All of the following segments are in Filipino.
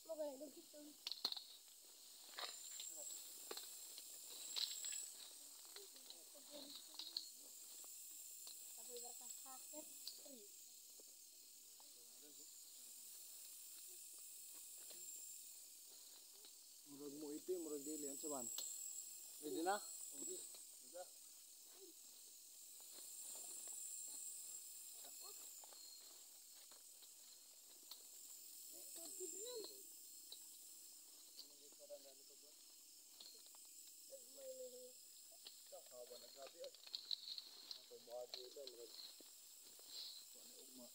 Maganda dito. Tapi berkah sakit. Murag mo ito, murag dili ang saban. Ready na? Okay. Daga. Haba na gabi ay. Ako maagi ito, murag. Kuha na ugma.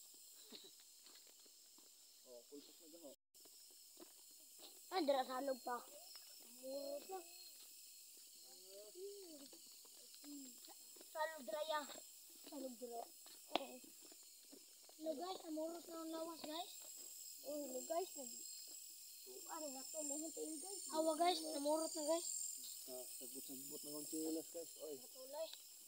Oh, pulpos na gaho. Ah, dira salog pa. Murot na. Salog dira ya. Salog dira. Oo. Hello guys, namurot na ang lawas guys. Oh, hello guys. Ano na to? Lahat tayo guys. Awa guys, namurot na guys. Sagbot-sagbot na kong chilas guys. Oy. Matulay.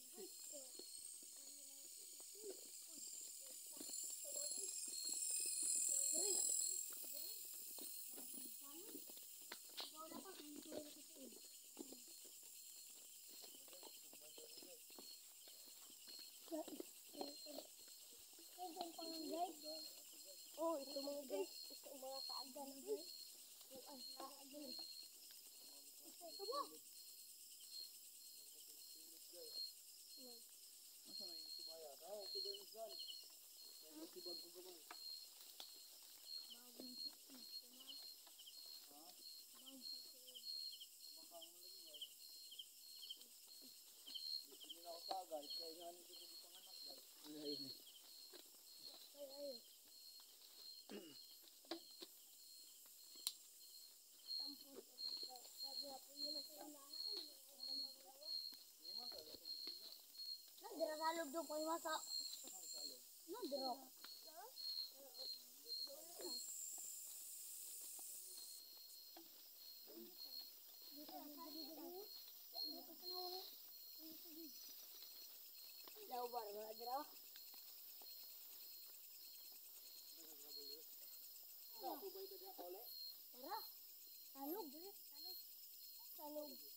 Oh, itu mga guys. Ito mga kaagan guys. Ang kaagan. Ito ba? Asa na yung subaya? Daw, subay mo saan? Kaya sibag ko gamay. Bagong sisi. Ha? Bagong sisi. Bakang malagi guys. Hindi na ako sa guys. Kaya nga nito ko panganak guys. Ay. Ay. Tampon. Sabi ako yun sa unahan. Dira salog do ko masa. No dira. Daw ba dira? Ako ba ito diha kauli? Tara. Salog. Salog.